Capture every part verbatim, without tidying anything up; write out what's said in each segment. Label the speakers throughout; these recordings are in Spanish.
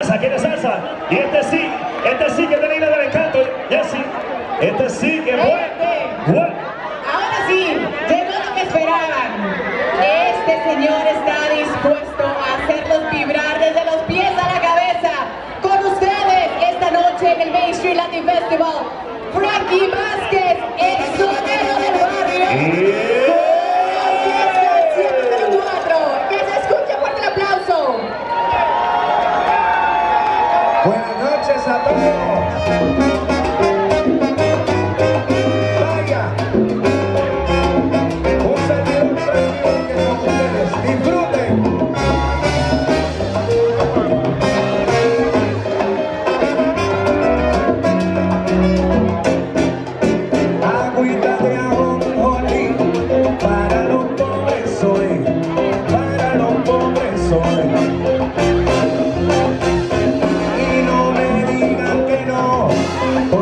Speaker 1: salsa, quiere salsa. Y este sí, este sí que tiene del encanto, Jessy. Este sí que fue. Bueno.
Speaker 2: Ahora sí, llegó lo que esperaban. Este señor está dispuesto a hacerlos vibrar desde los pies a la cabeza. Con ustedes esta noche en el Main Street Latin Festival, Frankie Vázquez, el sonero del barrio. Que se escuche fuerte el aplauso.
Speaker 3: Buenas noches a todos. Vaya, un servidor tranquilo que con ustedes disfruten. Agüita de ajonjolí para los pobres soy, para los pobres soy. Y no me digan que no.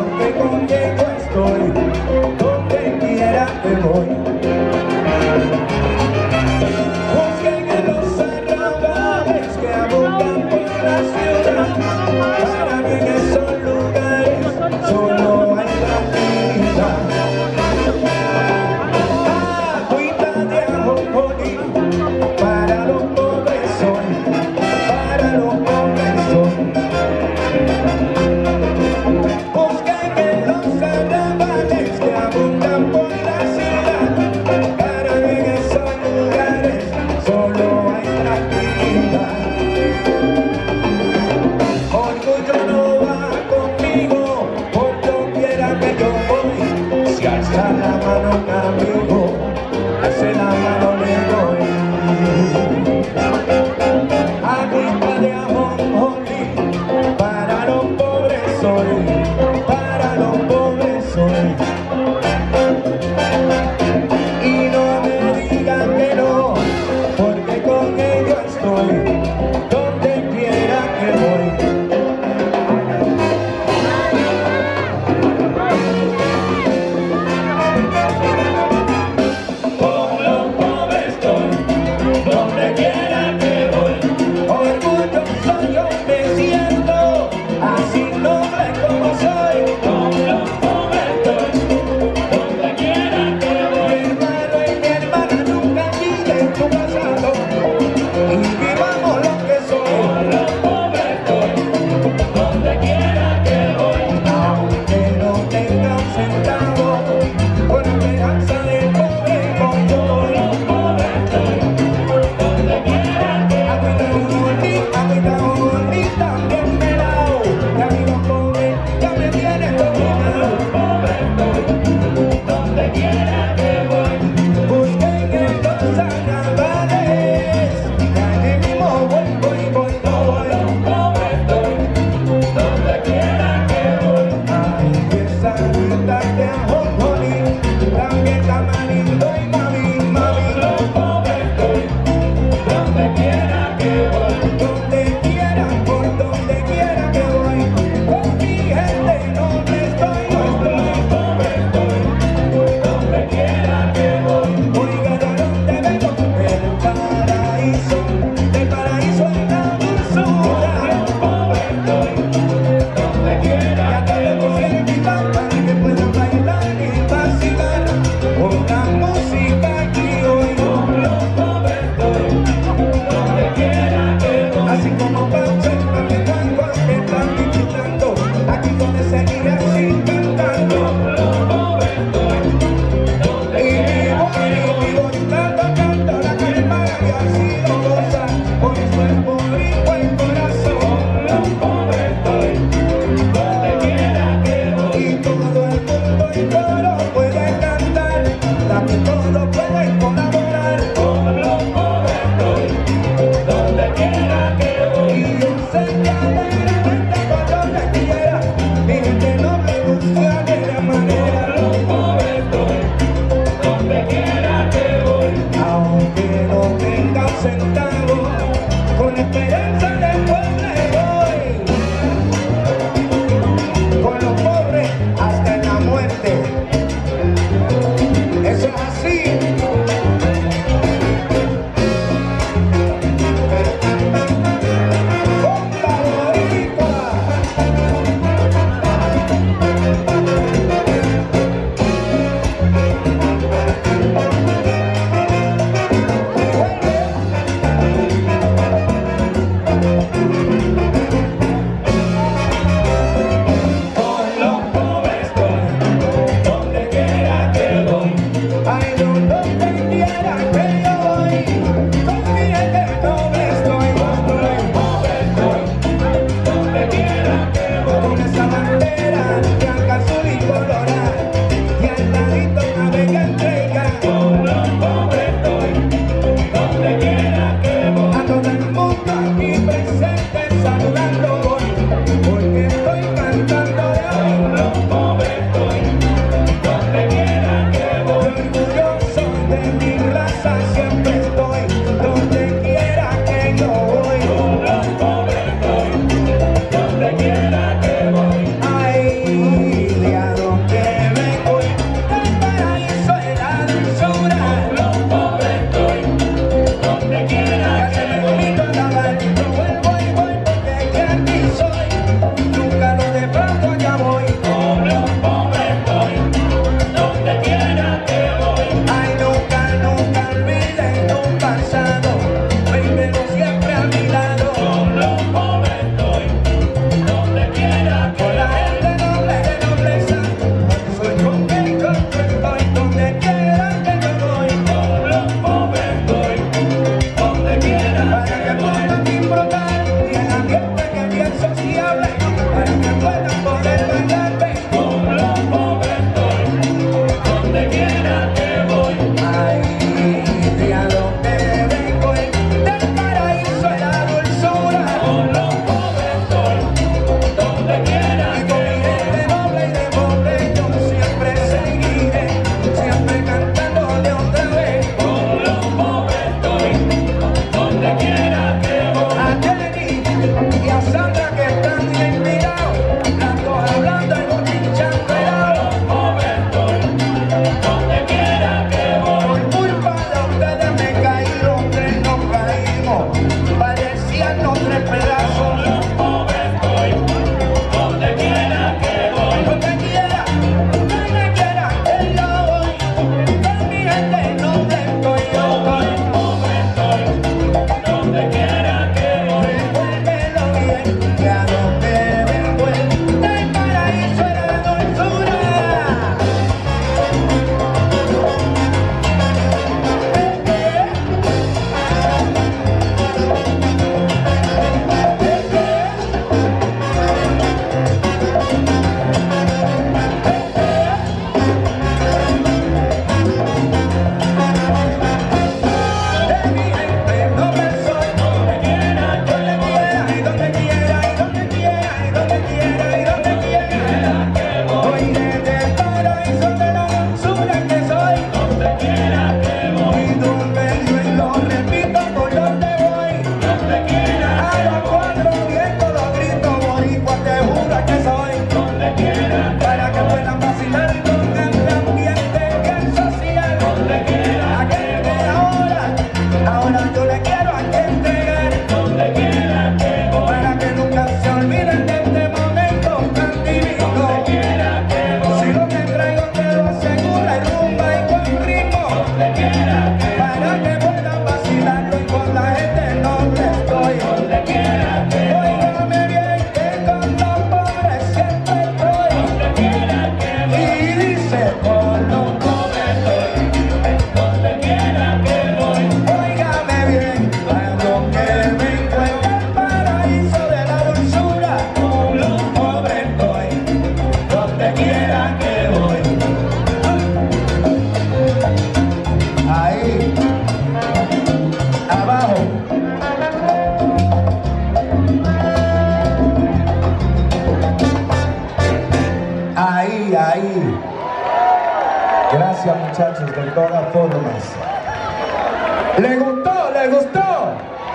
Speaker 3: Gracias, muchachos, de todas formas. ¿Le gustó? ¿Le gustó?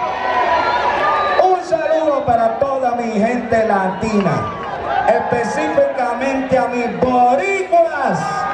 Speaker 3: Un saludo para toda mi gente latina, específicamente a mis boricuas.